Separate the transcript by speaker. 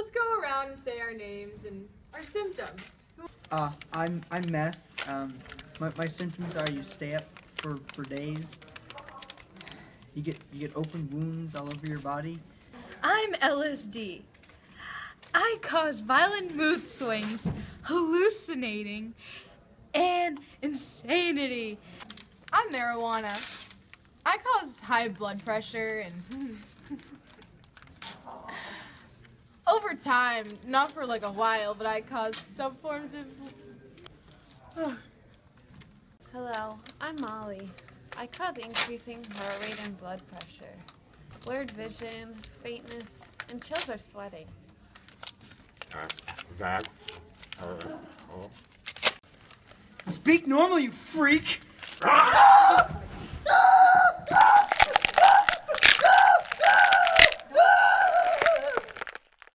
Speaker 1: let's go around and say our names and our symptoms.
Speaker 2: I'm meth. My symptoms are you stay up for days. You get open wounds all over your body.
Speaker 3: I'm LSD. I cause violent mood swings, hallucinating, and insanity.
Speaker 1: I'm marijuana. I cause high blood pressure and over time, not for like a while, but I cause some forms of
Speaker 4: Hello, I'm Molly. I cause increasing heart rate and blood pressure, blurred vision, faintness, and chills or sweating.
Speaker 2: Speak normal, you freak!